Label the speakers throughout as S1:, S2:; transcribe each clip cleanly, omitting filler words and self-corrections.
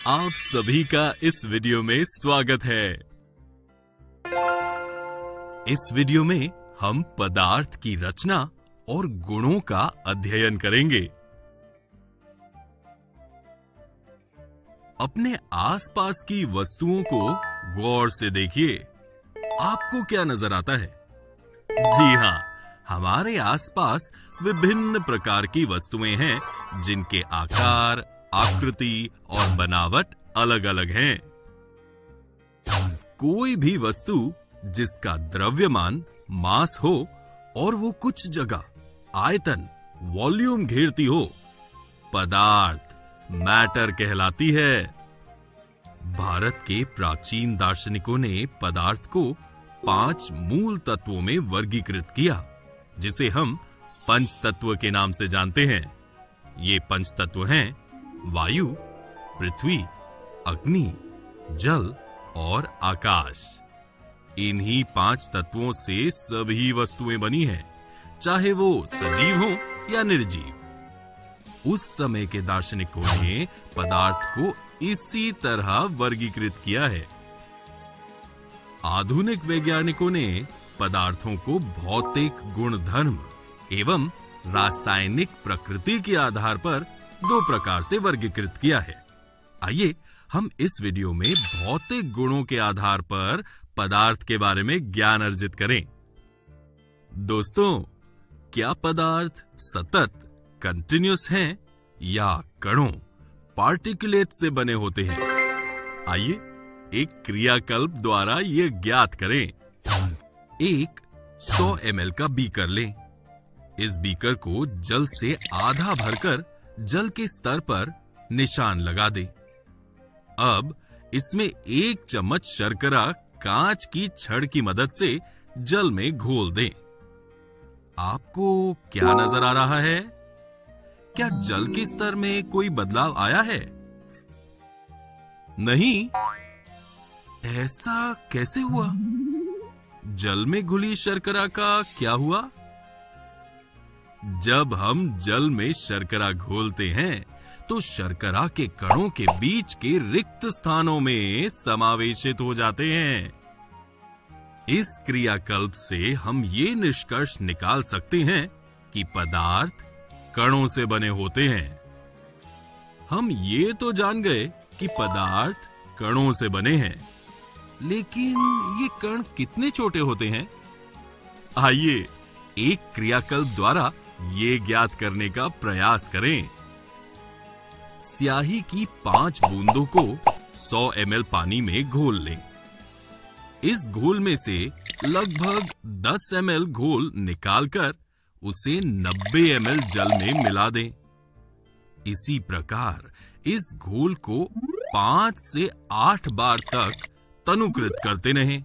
S1: आप सभी का इस वीडियो में स्वागत है। इस वीडियो में हम पदार्थ की रचना और गुणों का अध्ययन करेंगे। अपने आसपास की वस्तुओं को गौर से देखिए। आपको क्या नजर आता है? जी हां, हमारे आसपास विभिन्न प्रकार की वस्तुएं हैं जिनके आकार, आकृति और बनावट अलग अलग हैं। कोई भी वस्तु जिसका द्रव्यमान मास हो और वो कुछ जगह आयतन वॉल्यूम घेरती हो, पदार्थ मैटर कहलाती है। भारत के प्राचीन दार्शनिकों ने पदार्थ को 5 मूल तत्वों में वर्गीकृत किया, जिसे हम पंच तत्व के नाम से जानते हैं। ये पंच तत्व हैं वायु, पृथ्वी, अग्नि, जल और आकाश। इन्हीं 5 तत्वों से सभी वस्तुएं बनी हैं, चाहे वो सजीव हो या निर्जीव। उस समय के दार्शनिकों ने पदार्थ को इसी तरह वर्गीकृत किया है। आधुनिक वैज्ञानिकों ने पदार्थों को भौतिक गुणधर्म एवं रासायनिक प्रकृति के आधार पर 2 प्रकार से वर्गीकृत किया है। आइए हम इस वीडियो में भौतिक गुणों के आधार पर पदार्थ के बारे में ज्ञान अर्जित करें। दोस्तों, क्या पदार्थ सतत कंटिन्यूअस हैं या कणों पार्टिकुलेट से बने होते हैं? आइए एक क्रियाकल्प द्वारा यह ज्ञात करें। एक 100 ml का बीकर लें। इस बीकर को जल से आधा भरकर जल के स्तर पर निशान लगा दें। अब इसमें 1 चम्मच शर्करा कांच की छड़ की मदद से जल में घोल दें। आपको क्या नजर आ रहा है? क्या जल के स्तर में कोई बदलाव आया है? नहीं। ऐसा कैसे हुआ? जल में घुली शर्करा का क्या हुआ? जब हम जल में शर्करा घोलते हैं तो शर्करा के कणों के बीच के रिक्त स्थानों में समावेशित हो जाते हैं। इस क्रियाकल्प से हम ये निष्कर्ष निकाल सकते हैं कि पदार्थ कणों से बने होते हैं। हम ये तो जान गए कि पदार्थ कणों से बने हैं, लेकिन ये कण कितने छोटे होते हैं? आइए एक क्रियाकल्प द्वारा ये ज्ञात करने का प्रयास करें। स्याही की 5 बूंदों को 100 ml पानी में घोल लें। इस घोल में से लगभग 10 ml घोल निकालकर उसे 90 ml जल में मिला दें। इसी प्रकार इस घोल को 5 से 8 बार तक तनुकृत करते रहें।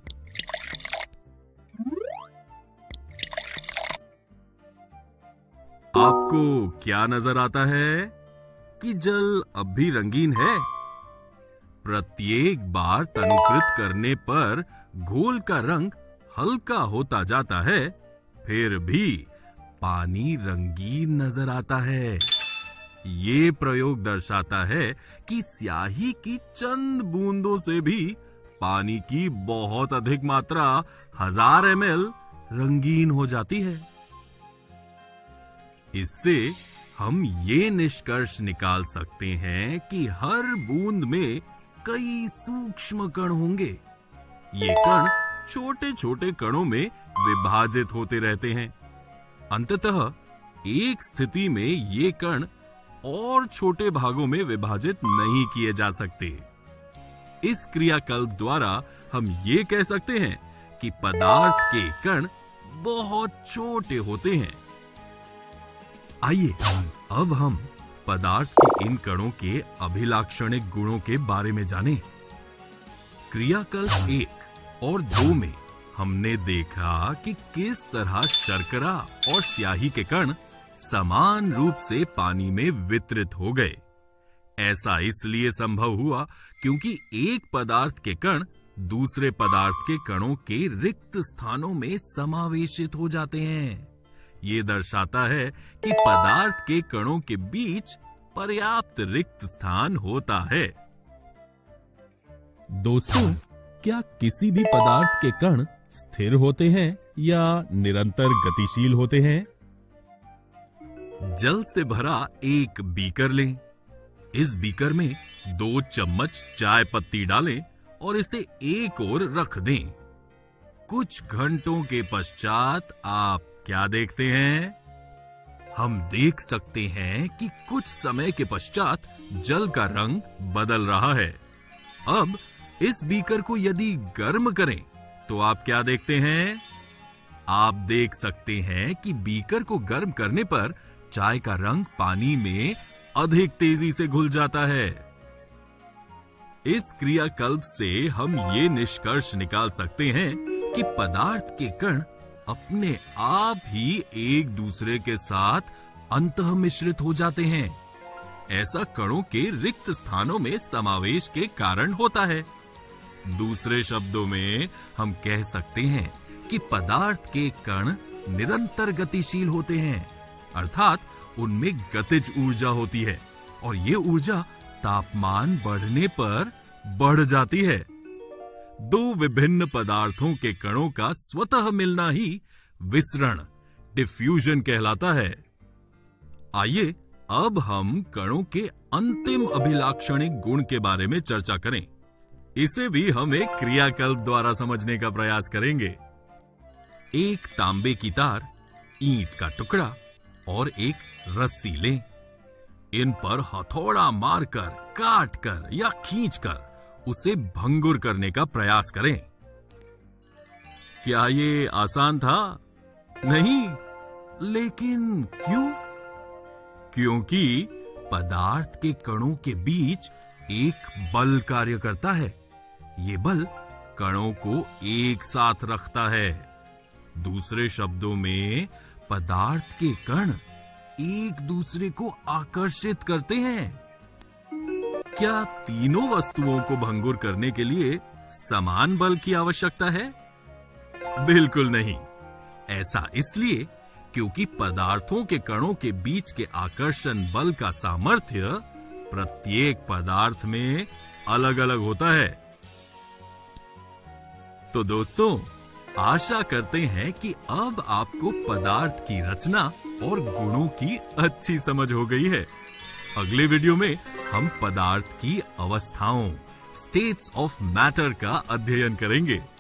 S1: आपको क्या नजर आता है कि जल अब भी रंगीन है? प्रत्येक बार तनुकृत करने पर घोल का रंग हल्का होता जाता है, फिर भी पानी रंगीन नजर आता है। ये प्रयोग दर्शाता है कि स्याही की चंद बूंदों से भी पानी की बहुत अधिक मात्रा 1000 ml रंगीन हो जाती है। इससे हम ये निष्कर्ष निकाल सकते हैं कि हर बूंद में कई सूक्ष्म कण होंगे। ये कण छोटे छोटे कणों में विभाजित होते रहते हैं। अंततः एक स्थिति में ये कण और छोटे भागों में विभाजित नहीं किए जा सकते। इस क्रियाकल्प द्वारा हम ये कह सकते हैं कि पदार्थ के कण बहुत छोटे होते हैं। आइए अब हम पदार्थ के इन कणों के अभिलाक्षणिक गुणों के बारे में जानें। क्रियाकल्प 1 और 2 में हमने देखा कि किस तरह शर्करा और स्याही के कण समान रूप से पानी में वितरित हो गए। ऐसा इसलिए संभव हुआ क्योंकि एक पदार्थ के कण दूसरे पदार्थ के कणों के रिक्त स्थानों में समावेशित हो जाते हैं। ये दर्शाता है कि पदार्थ के कणों के बीच पर्याप्त रिक्त स्थान होता है। दोस्तों, क्या किसी भी पदार्थ के कण स्थिर होते हैं या निरंतर गतिशील होते हैं? जल से भरा एक बीकर लें। इस बीकर में 2 चम्मच चाय पत्ती डालें और इसे एक ओर रख दें। कुछ घंटों के पश्चात आप क्या देखते हैं? हम देख सकते हैं कि कुछ समय के पश्चात जल का रंग बदल रहा है। अब इस बीकर को यदि गर्म करें तो आप क्या देखते हैं? आप देख सकते हैं कि बीकर को गर्म करने पर चाय का रंग पानी में अधिक तेजी से घुल जाता है। इस क्रियाकल्प से हम ये निष्कर्ष निकाल सकते हैं कि पदार्थ के कण अपने आप ही एक दूसरे के साथ अंतः मिश्रित हो जाते हैं। ऐसा कणों के रिक्त स्थानों में समावेश के कारण होता है। दूसरे शब्दों में हम कह सकते हैं कि पदार्थ के कण निरंतर गतिशील होते हैं, अर्थात उनमें गतिज ऊर्जा होती है और ये ऊर्जा तापमान बढ़ने पर बढ़ जाती है। 2 विभिन्न पदार्थों के कणों का स्वतः मिलना ही विसरण, डिफ्यूजन कहलाता है। आइए अब हम कणों के अंतिम अभिलाक्षणिक गुण के बारे में चर्चा करें। इसे भी हम एक क्रियाकल्प द्वारा समझने का प्रयास करेंगे। एक तांबे की तार, ईंट का टुकड़ा और एक रस्सी लें। इन पर हथौड़ा मारकर, काटकर या खींचकर उसे भंगुर करने का प्रयास करें। क्या ये आसान था? नहीं। लेकिन क्यों? क्योंकि पदार्थ के कणों के बीच एक बल कार्य करता है। ये बल कणों को एक साथ रखता है। दूसरे शब्दों में पदार्थ के कण एक दूसरे को आकर्षित करते हैं। क्या तीनों वस्तुओं को भंगुर करने के लिए समान बल की आवश्यकता है? बिल्कुल नहीं। ऐसा इसलिए क्योंकि पदार्थों के कणों के बीच के आकर्षण बल का सामर्थ्य प्रत्येक पदार्थ में अलग अलग होता है। तो दोस्तों, आशा करते हैं कि अब आपको पदार्थ की रचना और गुणों की अच्छी समझ हो गई है। अगले वीडियो में हम पदार्थ की अवस्थाओं, स्टेट्स ऑफ मैटर का अध्ययन करेंगे।